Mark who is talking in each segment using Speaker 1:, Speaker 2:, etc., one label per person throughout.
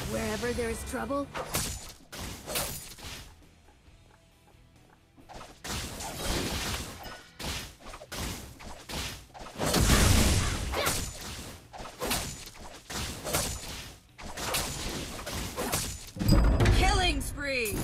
Speaker 1: Wherever there is trouble,
Speaker 2: killing spree!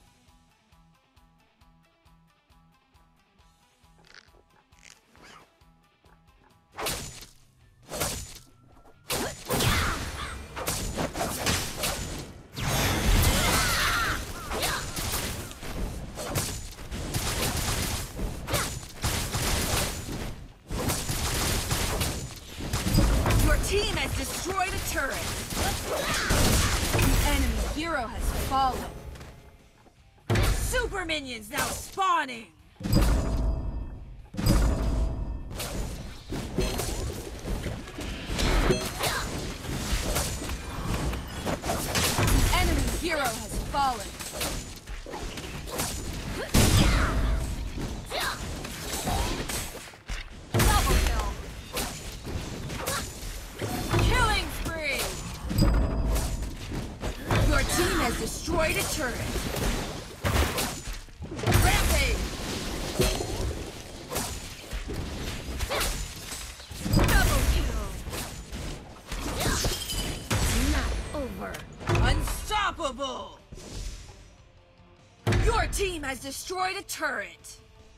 Speaker 2: Team has destroyed a turret. The enemy hero has fallen. Super minions now spawning. The enemy hero has fallen. Team has destroyed a turret. Rampage! Double kill!
Speaker 1: not over.
Speaker 2: Unstoppable! Your team has destroyed a turret.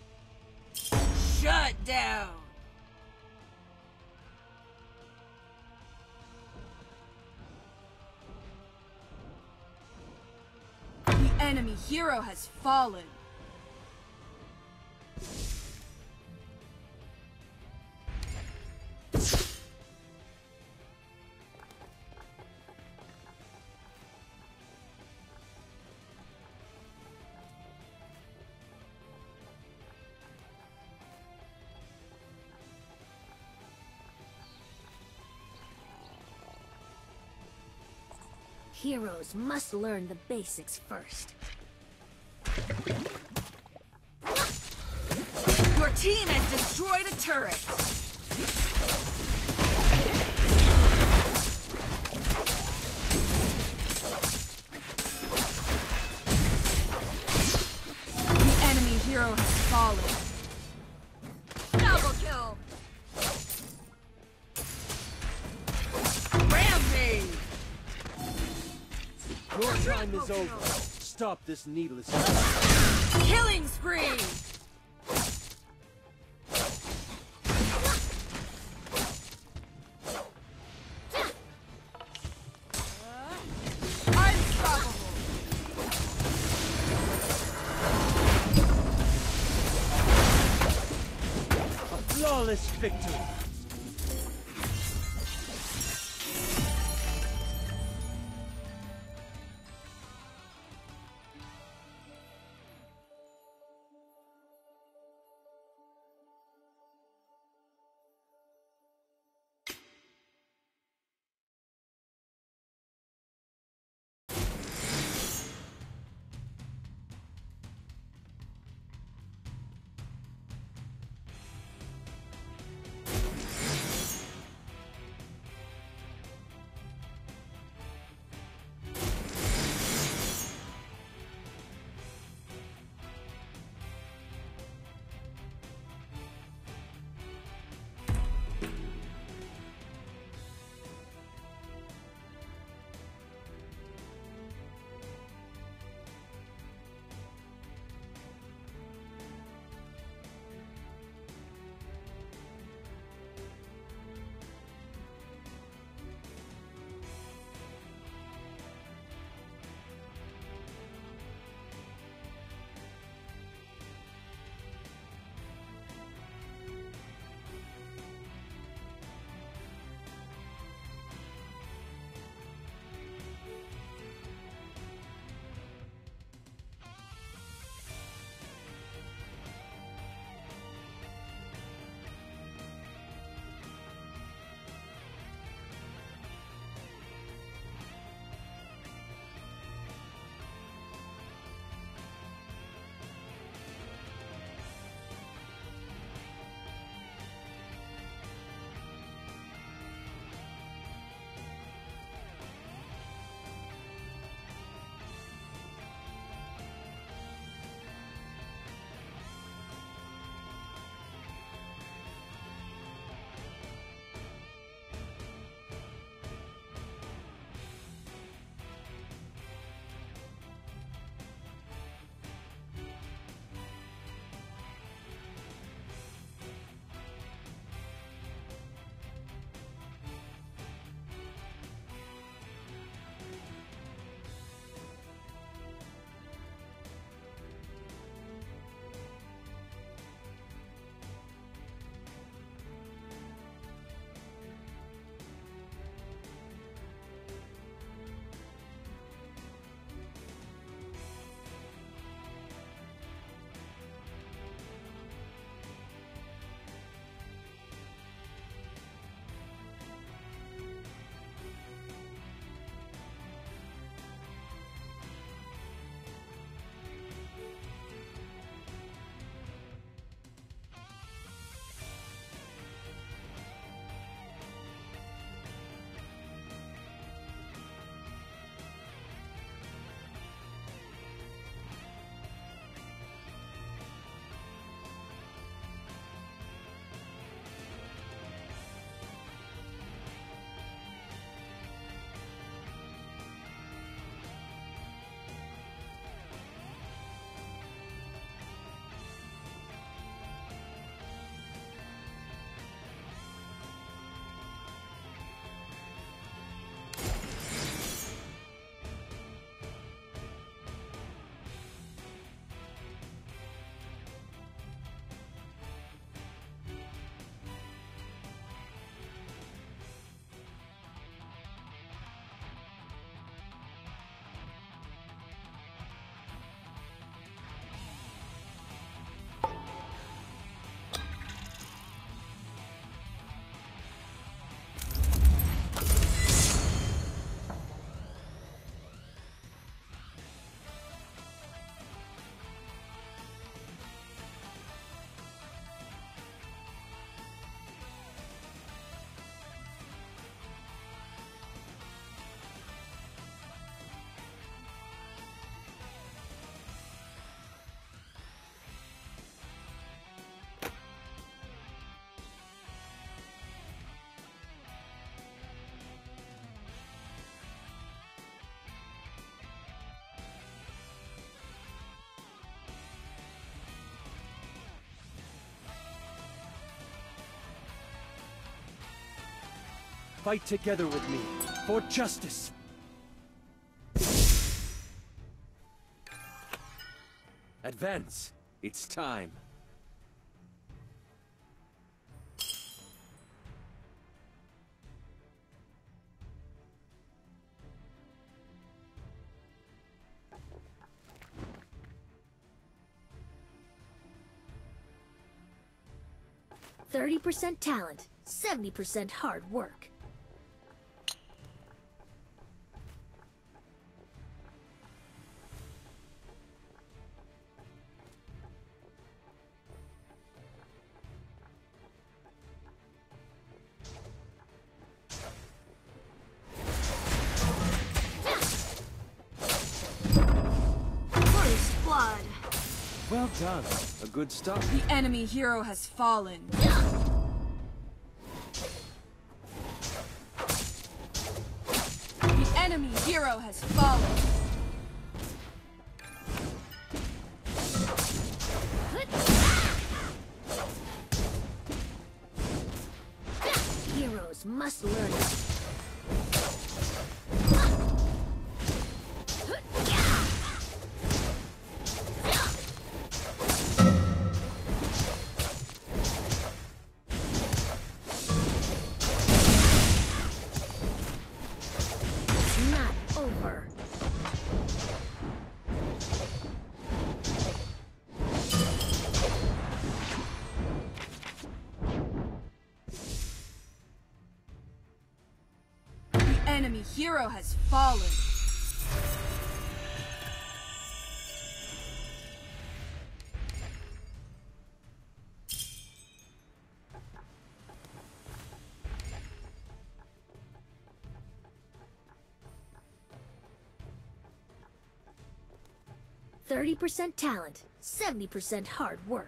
Speaker 2: Shut down. Enemy hero has fallen.
Speaker 1: Heroes must learn the basics first.
Speaker 2: Your team has destroyed a turret. The enemy hero has fallen. Double kill. Rampage.
Speaker 3: Your time is over. Stop this needless.
Speaker 2: Killing spree! Unstoppable!
Speaker 3: A flawless victory. Fight together with me for justice. Advance. It's time.
Speaker 1: %30 talent, 70% hard work. First blood.
Speaker 3: Well done. A good start.
Speaker 2: The enemy hero has fallen. The enemy hero has fallen.
Speaker 1: Heroes must learn. It's not over.
Speaker 2: The enemy hero has fallen.
Speaker 1: %30 talent, 70% hard work.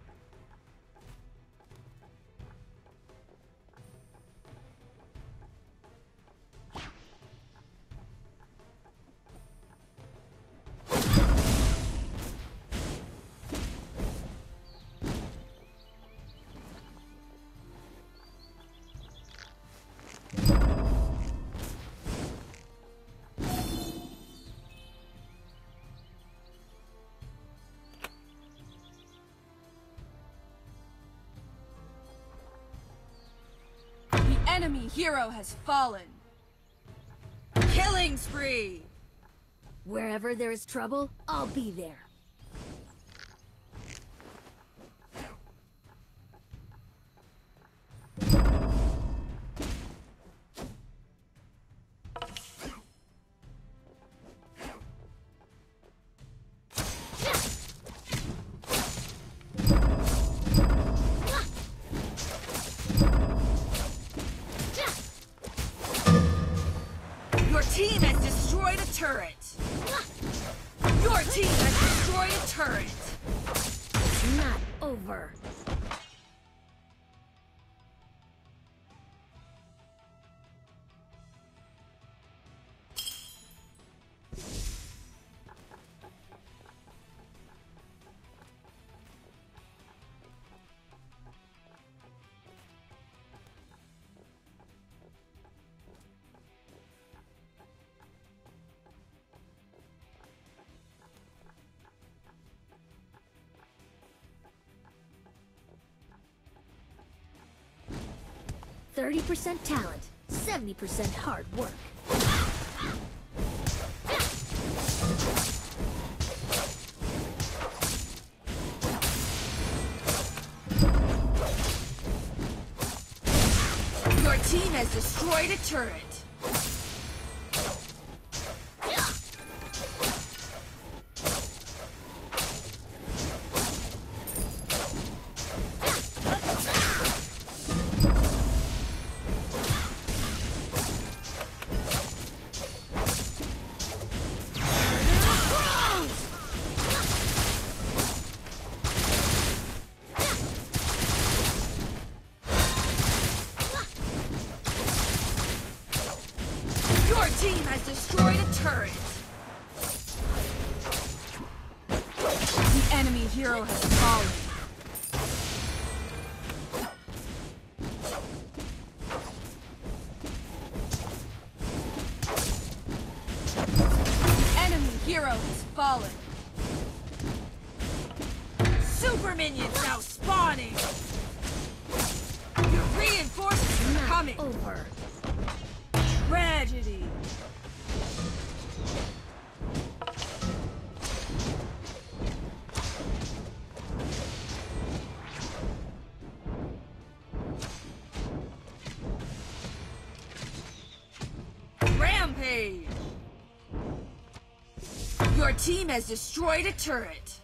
Speaker 2: The enemy hero has fallen. Killing spree.
Speaker 1: Wherever there is trouble, I'll be there.
Speaker 2: Your team has destroyed a turret. Your team has destroyed a turret.
Speaker 1: It's not over. %30 talent, 70% hard work.
Speaker 2: Your team has destroyed a turret. Your team has destroyed a turret. The enemy hero has fallen. Enemy hero has fallen. Super minions now spawning. Your reinforcements are coming.
Speaker 1: Over.
Speaker 2: Tragedy. Rampage. Your team has destroyed a turret.